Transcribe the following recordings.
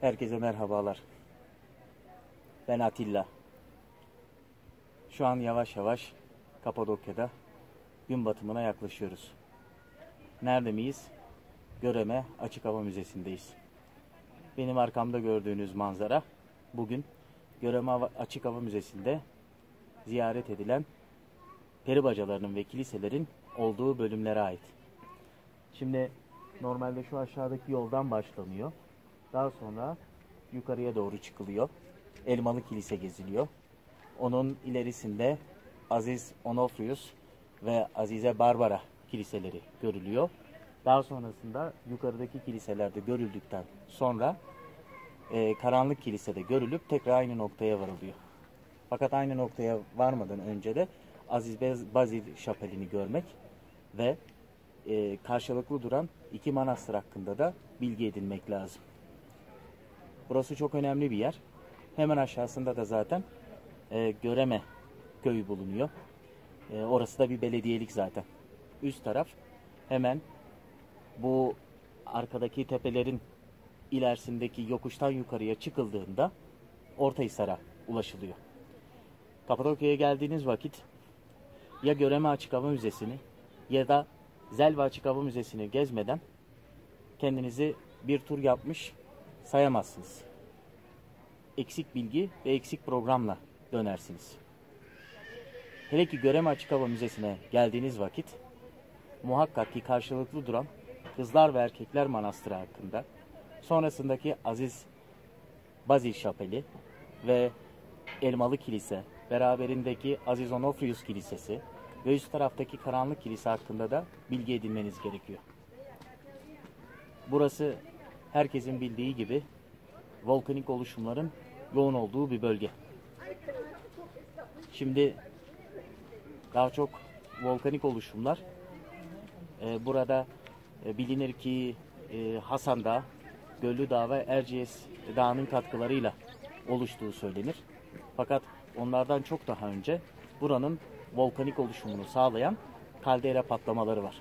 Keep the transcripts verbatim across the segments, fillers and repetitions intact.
Herkese merhabalar. Ben Atilla. Şu an yavaş yavaş Kapadokya'da gün batımına yaklaşıyoruz. Nerede miyiz? Göreme Açık Hava Müzesi'ndeyiz. Benim arkamda gördüğünüz manzara bugün Göreme Açık Hava Müzesi'nde ziyaret edilen peri bacalarının ve kiliselerin olduğu bölümlere ait. Şimdi normalde şu aşağıdaki yoldan başlanıyor. Daha sonra yukarıya doğru çıkılıyor. Elmalı Kilise geziliyor. Onun ilerisinde Aziz Onofrius ve Azize Barbara kiliseleri görülüyor. Daha sonrasında yukarıdaki kiliselerde görüldükten sonra e, Karanlık Kilise'de görülüp tekrar aynı noktaya varılıyor. Fakat aynı noktaya varmadan önce de Aziz Bazil Şapeli'ni görmek ve e, karşılıklı duran iki manastır hakkında da bilgi edinmek lazım. Burası çok önemli bir yer. Hemen aşağısında da zaten e, Göreme köyü bulunuyor. E, orası da bir belediyelik zaten. Üst taraf hemen bu arkadaki tepelerin ilerisindeki yokuştan yukarıya çıkıldığında Ortahisar'a ulaşılıyor. Kapadokya'ya geldiğiniz vakit ya Göreme Açık Hava Müzesi'ni ya da Zelva Açık Hava Müzesi'ni gezmeden kendinizi bir tur yapmış sayamazsınız. Eksik bilgi ve eksik programla dönersiniz. Hele ki Göreme Açık Hava Müzesi'ne geldiğiniz vakit muhakkak ki karşılıklı duran Kızlar ve Erkekler Manastırı hakkında, sonrasındaki Aziz Bazil Şapeli ve Elmalı Kilise, beraberindeki Aziz Onofrius Kilisesi ve üst taraftaki Karanlık Kilise hakkında da bilgi edinmeniz gerekiyor. Burası herkesin bildiği gibi volkanik oluşumların yoğun olduğu bir bölge. Şimdi daha çok volkanik oluşumlar e, burada e, bilinir ki e, Hasan Dağı, Göllü Dağı ve Erciyes Dağı'nın katkılarıyla oluştuğu söylenir. Fakat onlardan çok daha önce buranın volkanik oluşumunu sağlayan kaldera patlamaları var.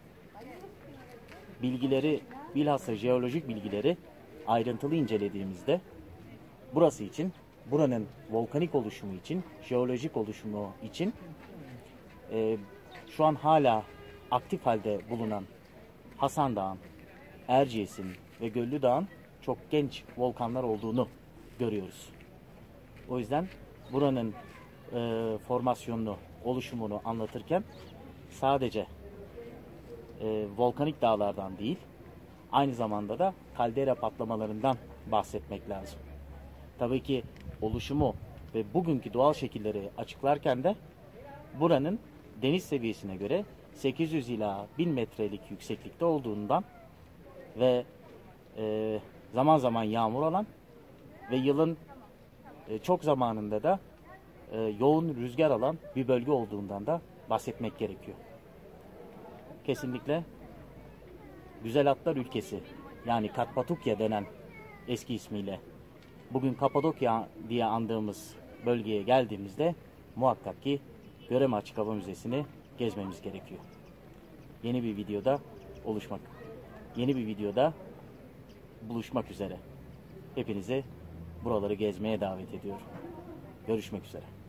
Bilgileri, bilhassa jeolojik bilgileri ayrıntılı incelediğimizde burası için, buranın volkanik oluşumu için, jeolojik oluşumu için e, şu an hala aktif halde bulunan Hasan Dağı'nın, Erciyes'in ve Göllü Dağı'nın çok genç volkanlar olduğunu görüyoruz. O yüzden buranın e, formasyonunu, oluşumunu anlatırken sadece e, volkanik dağlardan değil, aynı zamanda da kaldera patlamalarından bahsetmek lazım. Tabii ki oluşumu ve bugünkü doğal şekilleri açıklarken de buranın deniz seviyesine göre sekiz yüz ila bin metrelik yükseklikte olduğundan ve e, zaman zaman yağmur alan ve yılın e, çok zamanında da e, yoğun rüzgar alan bir bölge olduğundan da bahsetmek gerekiyor. Kesinlikle Güzel Atlar Ülkesi, yani Katpatukya denen eski ismiyle bugün Kapadokya diye andığımız bölgeye geldiğimizde muhakkak ki Göreme Açık Hava Müzesi'ni gezmemiz gerekiyor. Yeni bir videoda oluşmak, yeni bir videoda buluşmak üzere. Hepinizi buraları gezmeye davet ediyorum. Görüşmek üzere.